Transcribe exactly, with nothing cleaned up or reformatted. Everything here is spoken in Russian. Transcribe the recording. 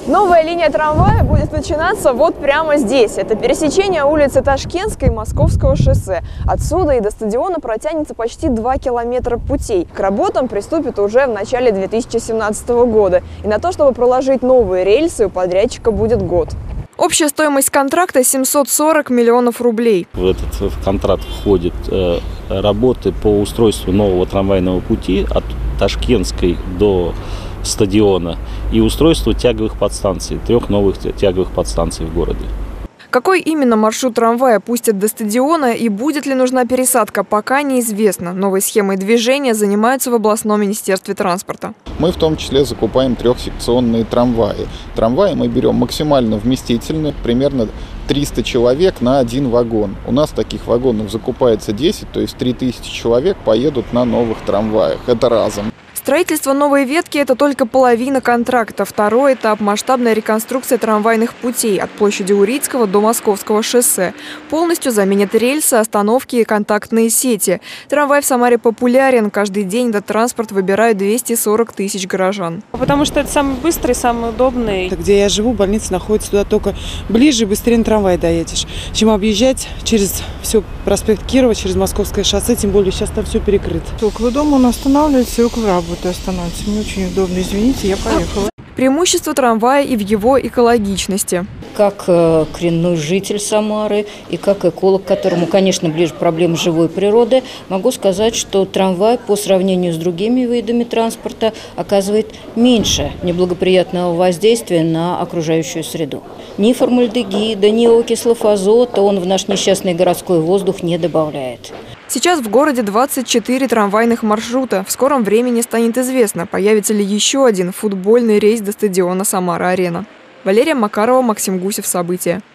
Новая линия трамвая будет начинаться вот прямо здесь. Это пересечение улицы Ташкентской и Московского шоссе. Отсюда и до стадиона протянется почти два километра путей. К работам приступят уже в начале две тысячи семнадцатого года. И на то, чтобы проложить новые рельсы, у подрядчика будет год. Общая стоимость контракта – семьсот сорок миллионов рублей. В этот в контракт входят э, работы по устройству нового трамвайного пути от Ташкентской до стадиона и устройство тяговых подстанций, трех новых тяговых подстанций в городе. Какой именно маршрут трамвая пустят до стадиона и будет ли нужна пересадка, пока неизвестно. Новой схемой движения занимаются в областном министерстве транспорта. Мы в том числе закупаем трехсекционные трамваи. Трамваи мы берем максимально вместительные, примерно триста человек на один вагон. У нас таких вагонов закупается десять, то есть три тысячи человек поедут на новых трамваях. Это разом. Строительство новой ветки – это только половина контракта. Второй этап – масштабная реконструкция трамвайных путей от площади Урицкого до Московского шоссе. Полностью заменят рельсы, остановки и контактные сети. Трамвай в Самаре популярен. Каждый день этот транспорт выбирают двести сорок тысяч горожан. Потому что это самый быстрый, самый удобный. Где я живу, больница находится туда только ближе, быстрее на трамвай доедешь, чем объезжать через все проспект Кирова, через Московское шоссе, тем более сейчас там все перекрыто. Около дома он останавливается и около работы останавливается. Мне очень удобно, извините, я поехала. Преимущество трамвая и в его экологичности. Как э, коренной житель Самары и как эколог, которому, конечно, ближе проблемы живой природы, могу сказать, что трамвай по сравнению с другими видами транспорта оказывает меньше неблагоприятного воздействия на окружающую среду. Ни формальдегида, ни окислов азота он в наш несчастный городской воздух не добавляет. Сейчас в городе двадцать четыре трамвайных маршрута. В скором времени станет известно, появится ли еще один футбольный рейс до стадиона «Самара-Арена». Валерия Макарова, Максим Гусев. События.